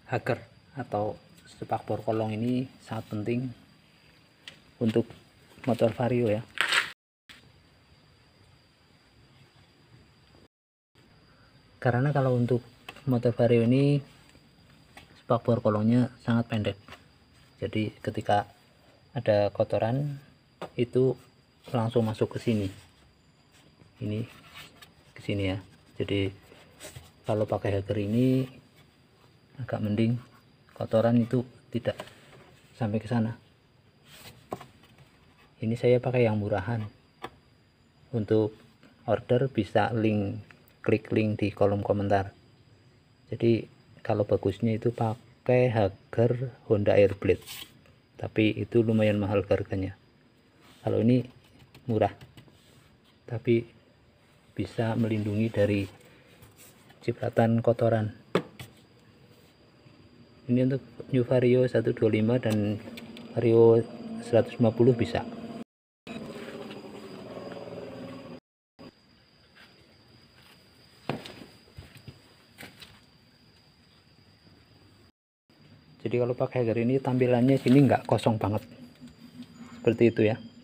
Hager atau spakbor kolong ini sangat penting untuk motor vario ya. Karena kalau untuk motor vario ini spakbor kolongnya sangat pendek, jadi ketika ada kotoran itu langsung masuk ke sini, ini ke sini ya. Jadi kalau pakai Hager ini agak mending, kotoran itu tidak sampai ke sana. Ini saya pakai yang murahan. Untuk order bisa klik link di kolom komentar. Jadi kalau bagusnya itu pakai Hager Honda Airblade, tapi itu lumayan mahal harganya. Kalau ini murah tapi bisa melindungi dari cipratan kotoran. Ini untuk New Vario 125 dan Vario 150 bisa. Jadi kalau pakai Hager ini tampilannya sini nggak kosong banget, seperti itu ya.